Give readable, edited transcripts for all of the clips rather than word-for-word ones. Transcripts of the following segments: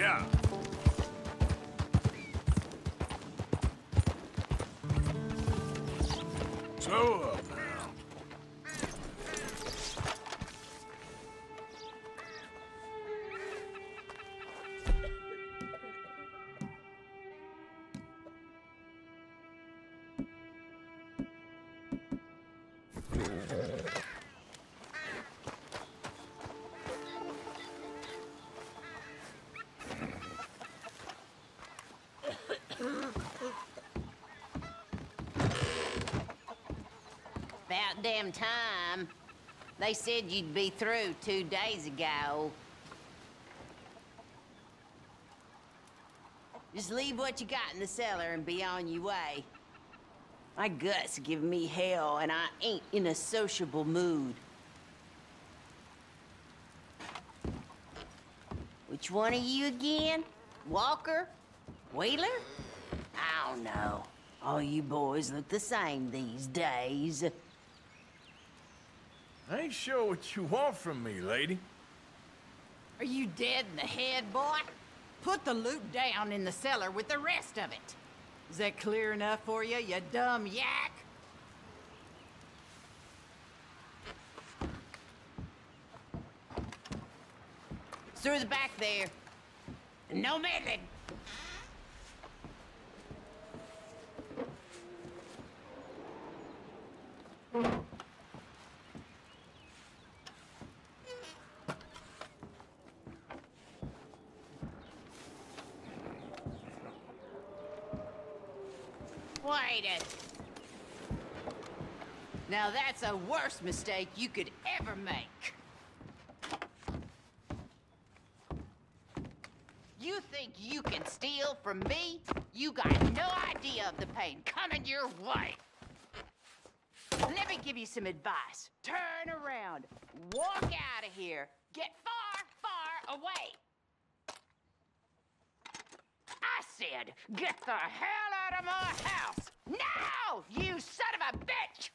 Yeah. So up now. About damn time. They said you'd be through 2 days ago. Just leave what you got in the cellar and be on your way. My guts give me hell, and I ain't in a sociable mood. Which one are you again? Walker? Wheeler? I don't know. All you boys look the same these days. I ain't sure what you want from me, lady. Are you dead in the head, boy? Put the loot down in the cellar with the rest of it. Is that clear enough for you, you dumb yak? It's through the back there. No meddling. Wait it. Now that's a worse mistake you could ever make. You think you can steal from me? You got no idea of the pain coming your way. Let me give you some advice. Turn around. Walk out of here. Get far, far away. I said, get the hell out of my house! Now, you son of a bitch!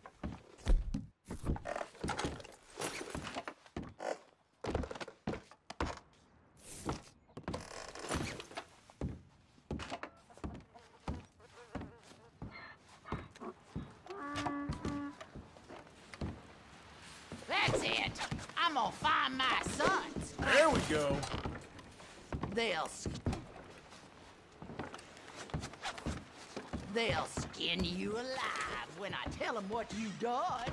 That's it. I'm gonna find my sons. There we go. They'll skin you alive when I tell them what you done.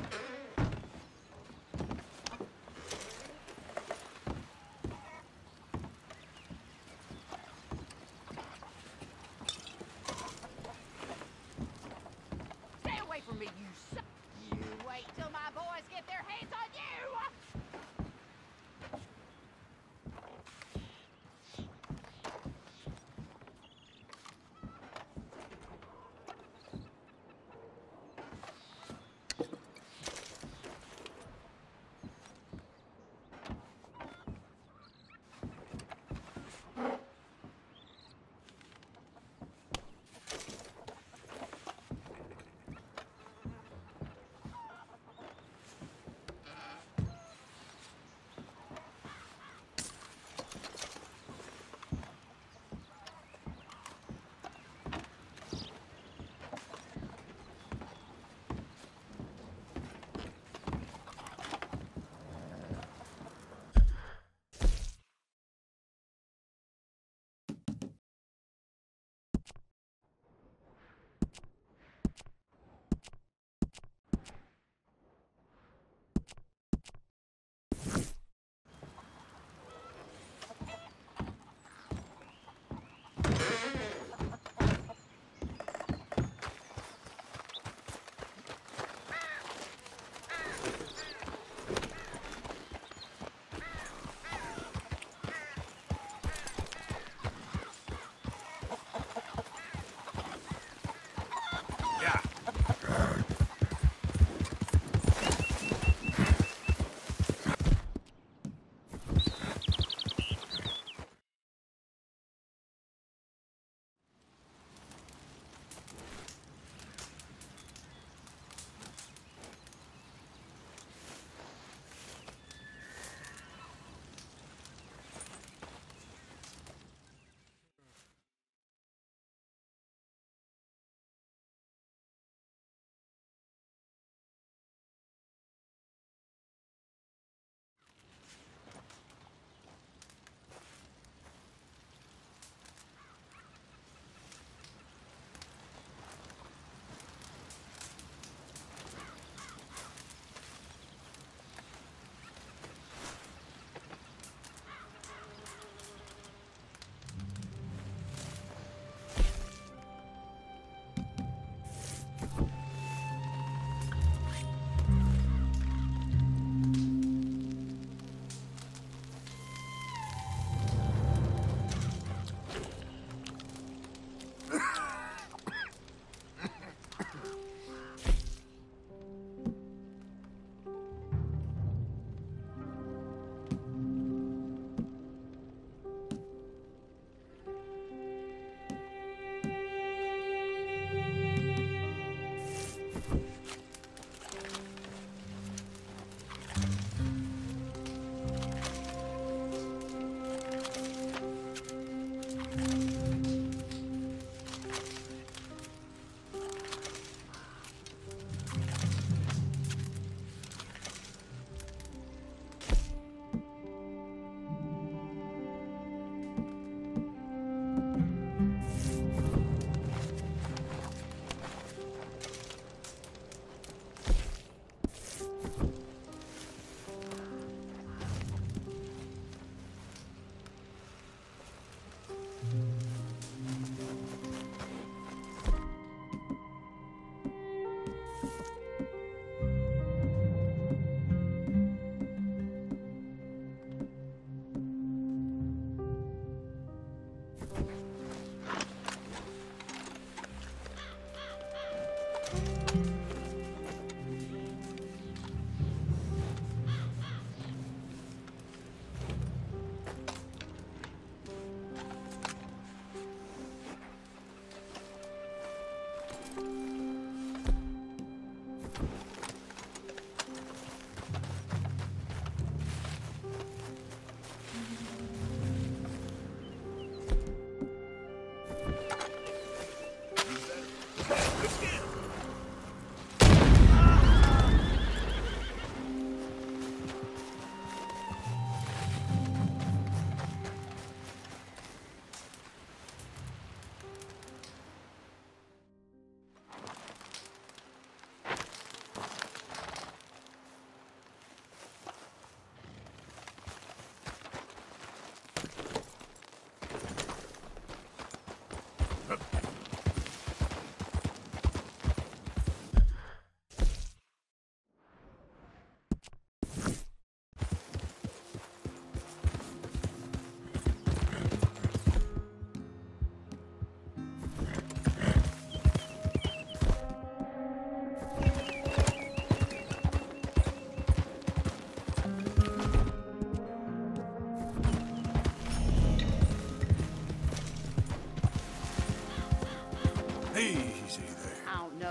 Stay away from me, you son. You wait till my boys get their hands on you!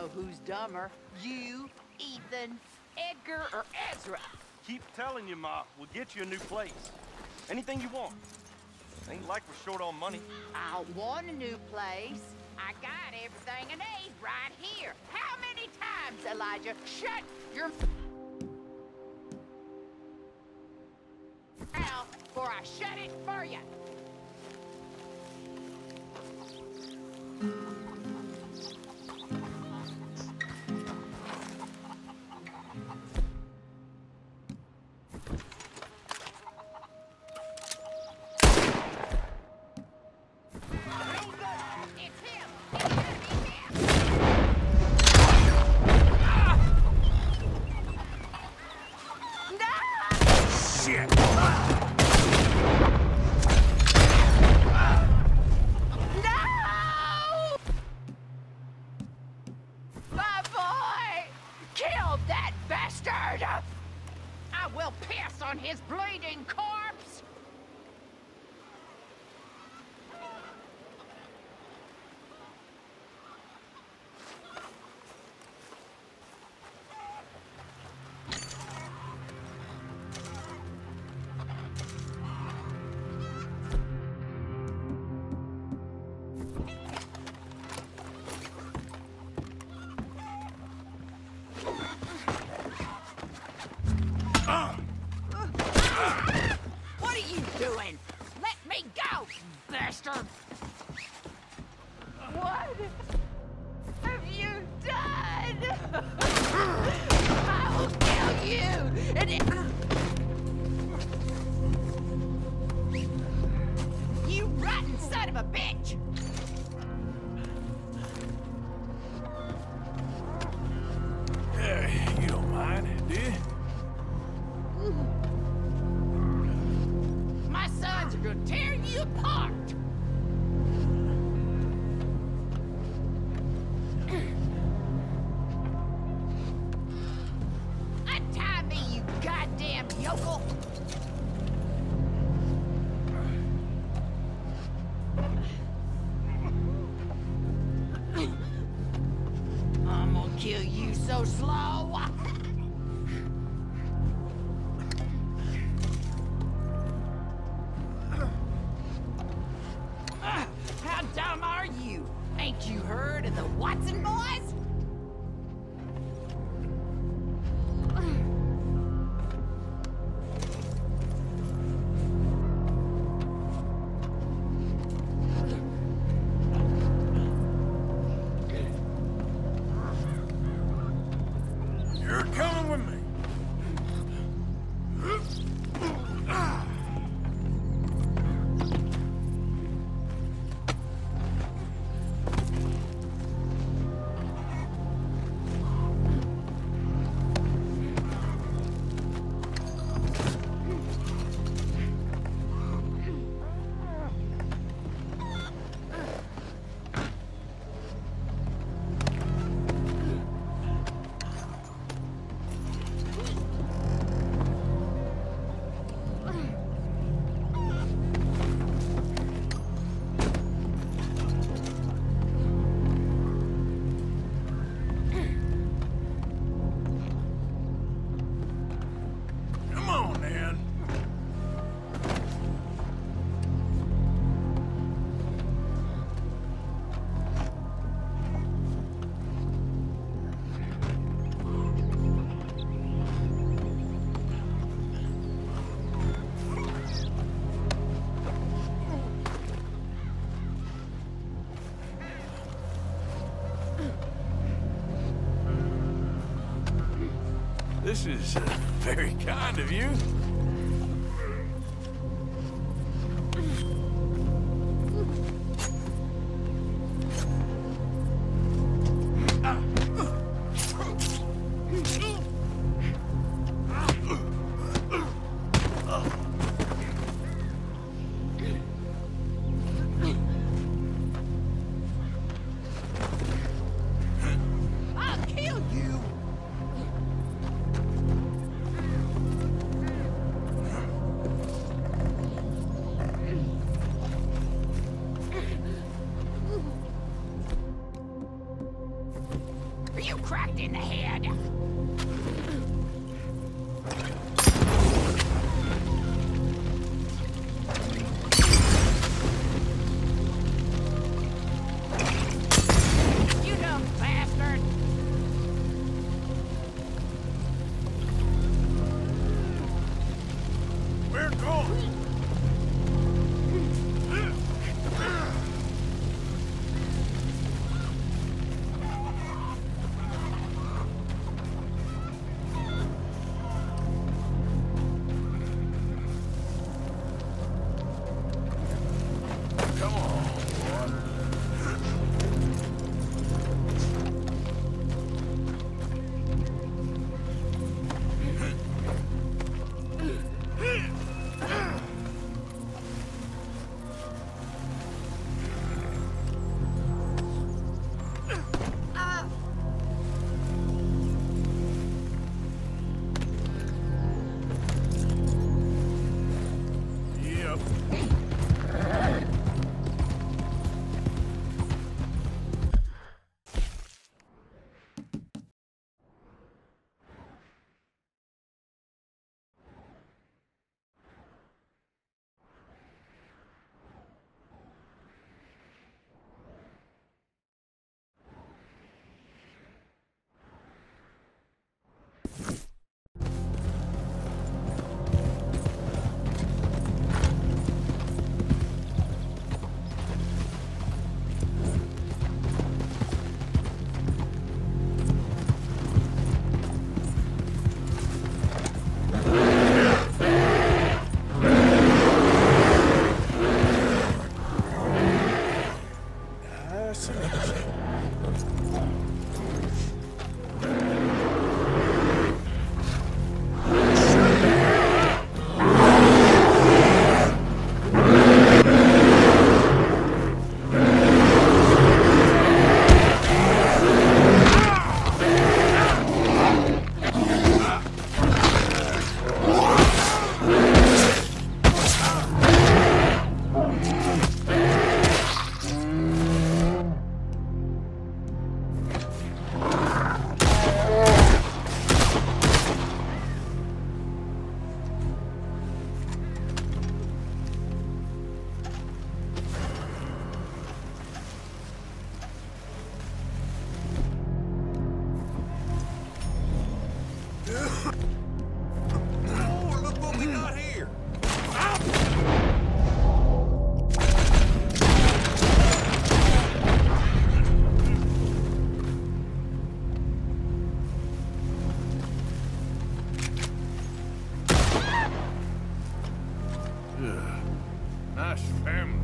who's dumber. You, Ethan, Edgar, or Ezra. Keep telling you, Ma. We'll get you a new place. Anything you want. Ain't like we're short on money. I don't want a new place. I got everything I need right here. How many times, Elijah? Shut your mouth before I shut it for you. I will piss on his bleeding corpse! What are you doing? Let me go, bastard! What have you done? I will kill you! You rotten son of a bitch! You don't mind, do you? My sons are gonna tear you apart! Untie me, you goddamn yokel! I'm gonna kill you so slow! How dumb are you? Ain't you heard of the Watson boys? You're coming with me. Come on, Nan. This is very kind of you. I'll kill you! cracked in the head. You dumb bastard! We're going. Come on. Yep. Oh, look what we got here. Nice family.